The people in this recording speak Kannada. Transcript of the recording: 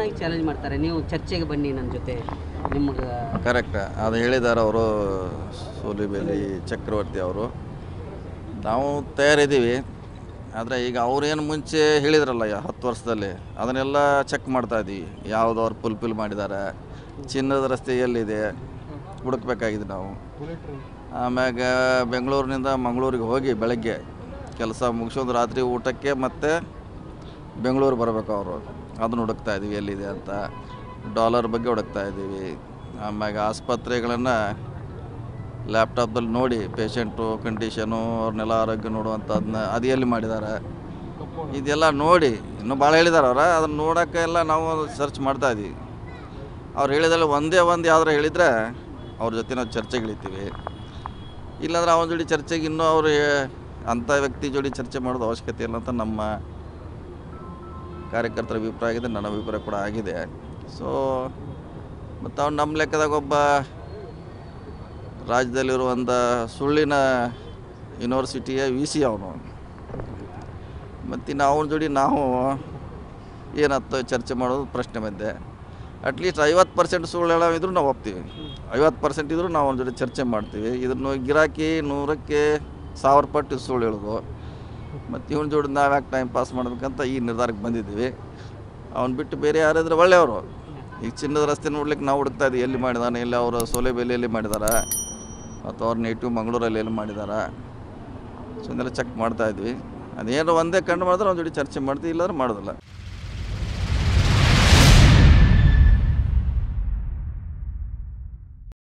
ಓಪನ್ ಆಗಿ ಚಾಲೆಂಜ್ ಮಾಡ್ತಾರೆ, ನೀವು ಚರ್ಚೆಗೆ ಬನ್ನಿ ನನ್ನ ಜೊತೆ ನಿಮ್ಗೆ. ಕರೆಕ್ಟ್, ಅದು ಹೇಳಿದ್ದಾರೆ ಅವರು ಸೂಲಿಬೆಲೆ ಚಕ್ರವರ್ತಿ ಅವರು. ನಾವು ತಯಾರಿದ್ದೀವಿ, ಆದರೆ ಈಗ ಅವ್ರೇನು ಮುಂಚೆ ಹೇಳಿದ್ರಲ್ಲ 10 ವರ್ಷದಲ್ಲಿ ಅದನ್ನೆಲ್ಲ ಚೆಕ್ ಮಾಡ್ತಾ ಇದ್ದೀವಿ. ಯಾವುದು ಅವ್ರು ಫುಲ್ಫಿಲ್ ಮಾಡಿದ್ದಾರೆ, ಚಿನ್ನದ ರಸ್ತೆ ಎಲ್ಲಿದೆ ಹುಡುಕ್ಬೇಕಾಗಿದೆ ನಾವು. ಆಮ್ಯಾಗ ಬೆಂಗಳೂರಿನಿಂದ ಮಂಗಳೂರಿಗೆ ಹೋಗಿ ಬೆಳಗ್ಗೆ ಕೆಲಸ ಮುಗಿಸೋದು ರಾತ್ರಿ ಊಟಕ್ಕೆ ಮತ್ತೆ ಬೆಂಗಳೂರು ಬರಬೇಕು ಅವರು. ಅದನ್ನು ಹುಡುಕ್ತಾ ಇದ್ದೀವಿ ಎಲ್ಲಿದೆ ಅಂತ. ಡಾಲರ್ ಬಗ್ಗೆ ಹುಡುಕ್ತಾ ಇದ್ದೀವಿ. ಆಮ್ಯಾಗ ಆಸ್ಪತ್ರೆಗಳನ್ನು ಲ್ಯಾಪ್ಟಾಪ್ದಲ್ಲಿ ನೋಡಿ ಪೇಷಂಟು ಕಂಡೀಷನು ಅವ್ರನ್ನೆಲ್ಲ ಆರೋಗ್ಯ ನೋಡುವಂಥದ್ದನ್ನ ಅದು ಎಲ್ಲಿ ಮಾಡಿದ್ದಾರೆ ಇದೆಲ್ಲ ನೋಡಿ. ಇನ್ನೂ ಭಾಳ ಹೇಳಿದ್ದಾರೆ ಅವ್ರು, ಅದನ್ನು ನೋಡೋಕ್ಕೆ ಎಲ್ಲ ನಾವು ಸರ್ಚ್ ಮಾಡ್ತಾಯಿದ್ದೀವಿ. ಅವ್ರು ಹೇಳಿದಲ್ಲಿ ಒಂದೇ ಒಂದು ಯಾವ್ದಾರು ಹೇಳಿದರೆ ಅವ್ರ ಜೊತೆ ನಾವು ಚರ್ಚೆಗೆ ಇಳಿತೀವಿ. ಇಲ್ಲಾಂದ್ರೆ ಅವನ ಜೋಡಿ ಚರ್ಚೆಗೆ ಇನ್ನೂ ಅವರು ಅಂಥ ವ್ಯಕ್ತಿ ಜೋಡಿ ಚರ್ಚೆ ಮಾಡೋದು ಅವಶ್ಯಕತೆ ಇಲ್ಲ ಅಂತ ನಮ್ಮ ಕಾರ್ಯಕರ್ತರ ಅಭಿಪ್ರಾಯ ಆಗಿದೆ, ನನ್ನ ಅಭಿಪ್ರಾಯ ಕೂಡ ಆಗಿದೆ. ಸೊ ಮತ್ತು ಅವ್ನು ನಮ್ಮ ಲೆಕ್ಕದಾಗ ಒಬ್ಬ ರಾಜ್ಯದಲ್ಲಿರುವಂಥ ಸುಳ್ಳಿನ ಯೂನಿವರ್ಸಿಟಿಯ VC ಅವನು. ಮತ್ತು ಇನ್ನು ಅವನ ಜೋಡಿ ನಾವು ಏನತ್ತ ಚರ್ಚೆ ಮಾಡೋದು ಪ್ರಶ್ನೆ ಮಧ್ಯೆ. ಅಟ್ಲೀಸ್ಟ್ 50% ಸುಳ್ಳು ಹೇಳೋವಿದ್ರು ನಾವು ಒಪ್ತೀವಿ, 50% ಇದ್ದರೂ ನಾವು ಅವನ ಜೊತೆ ಚರ್ಚೆ ಮಾಡ್ತೀವಿ. ಇದನ್ನು ಗಿರಾಕಿ 100ಕ್ಕೆ 1000 ಪಟ್ಟು ಸುಳ್ಳು ಹೇಳೋದು. ಮತ್ತು ಇವನ ಜೋಡಿ ನಾವು ಯಾಕೆ ಟೈಮ್ ಪಾಸ್ ಮಾಡಬೇಕಂತ ಈ ನಿರ್ಧಾರಕ್ಕೆ ಬಂದಿದ್ದೀವಿ. ಅವ್ನು ಬಿಟ್ಟು ಬೇರೆ ಯಾರಾದರೂ ಒಳ್ಳೆಯವರು. ಈಗ ಚಿನ್ನದ ರಸ್ತೆ ನೋಡ್ಲಿಕ್ಕೆ ನಾವು ಹುಡುಕ್ತಾ ಇದ್ದೀವಿ, ಎಲ್ಲಿ ಮಾಡಿದಾನೆ, ಎಲ್ಲಿ ಅವರ ಸೂಲಿಬೆಲೆಯಲ್ಲಿ ಮಾಡಿದ್ದಾರೆ ಮತ್ತು ಅವ್ರ ನೇಟಿವ್ ಮಂಗಳೂರಲ್ಲಿ ಎಲ್ಲಿ ಮಾಡಿದ್ದಾರೆ. ಸೊ ಇದನ್ನೆಲ್ಲ ಚೆಕ್ ಮಾಡ್ತಾಯಿದ್ವಿ. ಅದೇನೋ ಒಂದೇ ಕಂಡು ಮಾಡಿದ್ರೆ ಅವ್ನ ಜೋಡಿ ಚರ್ಚೆ ಮಾಡ್ತೀವಿ, ಇಲ್ಲಾಂದ್ರೆ ಮಾಡೋದಿಲ್ಲ.